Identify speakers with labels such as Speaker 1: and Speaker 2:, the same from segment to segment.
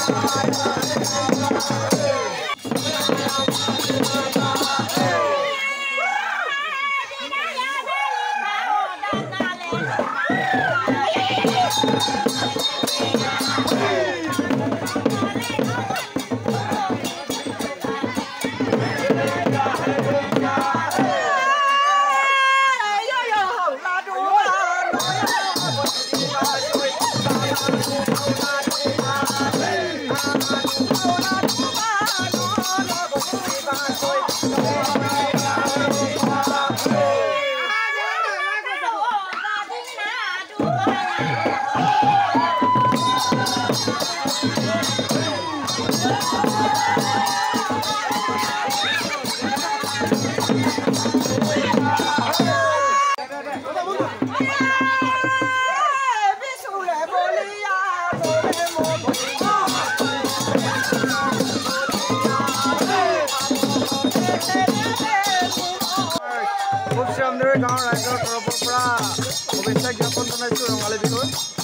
Speaker 1: গাঁৱৰ ৰাইজৰ তৰফৰ পৰা শুভেচ্ছা জ্ঞাপন জনাইছোঁ ৰঙালী বিহুৰ।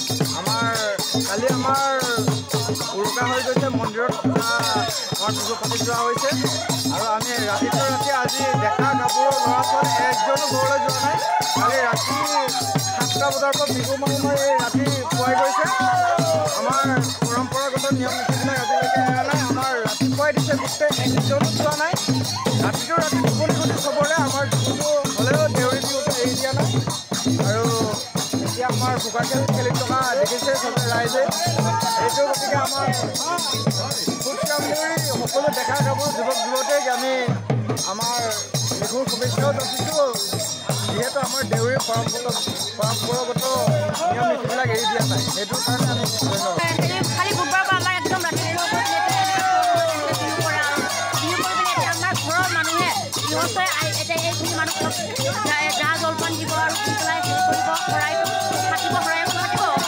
Speaker 1: কালি আমাৰ উৰুকা হৈ গৈছে, মন্দিৰত আমাৰ বিহু পাতি যোৱা হৈছে আৰু আমি ৰাতিটো ৰাতি আজি ডেকা গাভৰু ল'ৰা ছোৱালী একজনো ঘৰলৈ যোৱা নাই। কালি ৰাতি 7টা বজাৰ পৰা বিহু মাৰি ৰাতি পুৱাই গৈছে। আমাৰ পৰম্পৰাগত নিয়ম নীতিবিলাক আজিলৈকে এৰা নাই। আমাৰ ৰাতিপুৱাই দিছে, গোটেই একজনো যোৱা নাই। ৰাতিটো ৰাতি টোপনি খতি চবৰে। আমাৰ বিহুটো হ'লেও দেউৰী বিহুটো এৰি দিয়া নাই। আৰু এতিয়া আমাৰ বোকা খেল খেলি থকা দেখিছে চবে ৰাইজে। এইটো গতিকে আমাৰ ফুটকাম দেউৰী সকলো ডেকা গাভৰু যুৱক যুৱতীক আমি আমাৰ বিহুৰ শুভেচ্ছাও যাচিছোঁ। যিহেতু আমাৰ দেউৰীৰ পৰম্পৰাগত নিয়ম নীতিবিলাক এৰি দিয়া নাই, সেইটো কাৰণে আমি
Speaker 2: খালি বুধবাৰ পৰা আমাৰ একদম ৰাতিপুৱা আমাৰ ঘৰৰ মানুহে গৃহস্থই এতিয়া এইখিনি মানুহক জা জলপান দিব আৰু পেলাই হেৰি কৰিব শৰাইটো থাকিব, শৰাইটো থাকিব।